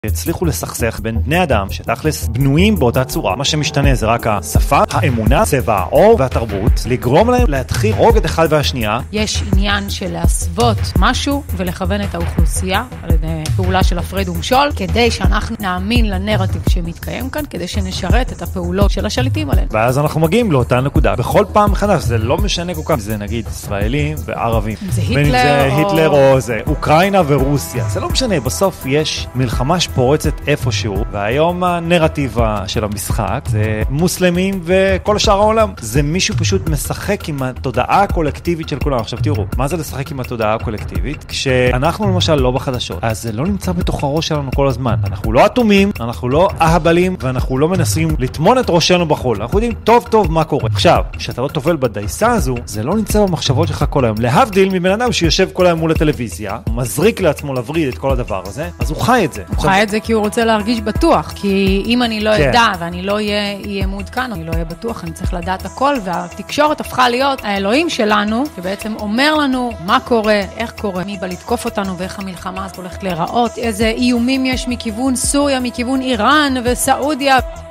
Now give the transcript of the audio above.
הצליחו לסכסך בין בני אדם שתכלס בנויים באותה צורה. מה שמשתנה זה רק השפה, האמונה, צבע העור והתרבות, לגרום להם להתחיל רוג את אחד והשנייה. יש עניין של להסוות משהו ולכוון את האוכלוסייה על ידי פעולה של הפרד ומשול, כדי שאנחנו נאמין לנרטיב שמתקיים כאן, כדי שנשרת את הפעולות של השליטים עלינו. ואז אנחנו מגיעים לאותה נקודה. בכל פעם מחדש, זה לא משנה כל כך, זה נגיד ישראלים וערבים. זה היטלר או זה אוקראינה ורוסיה. זה לא משנה, בסוף יש מלחמה פורצת איפשהו, והיום הנרטיב של המשחק זה מוסלמים וכל שאר העולם. זה מישהו פשוט משחק עם התודעה הקולקטיבית של כולם. עכשיו תראו, מה זה לשחק עם התודעה הקולקטיבית? כשאנחנו למשל לא בחדשות, אז זה לא נמצא בתוך הראש שלנו כל הזמן. אנחנו לא אטומים, אנחנו לא אהבלים, ואנחנו לא מנסים לטמון את ראשנו בחול. אנחנו יודעים טוב טוב מה קורה. עכשיו, כשאתה לא טובל בדייסה הזו, זה לא נמצא במחשבות שלך כל היום. להבדיל מבן אדם שיושב כל היום מול הטלוויזיה, מזריק לעצמו לווריד את כל הדבר הזה, אז הוא חי את זה. הוא חי את זה כי הוא רוצה להרגיש בטוח, כי אם אני לא אדע ואני לא אהיה מעודכן, אני לא אהיה בטוח, אני צריך לדעת הכל, והתקשורת הפכה להיות האלוהים שלנו, שבעצם אומר לנו מה קורה, איך קורה, מי בא לתקוף אותנו ואיך המלחמה הזאת הולכת להיראות, איזה איומים יש מכיוון סוריה, מכיוון איראן וסעודיה.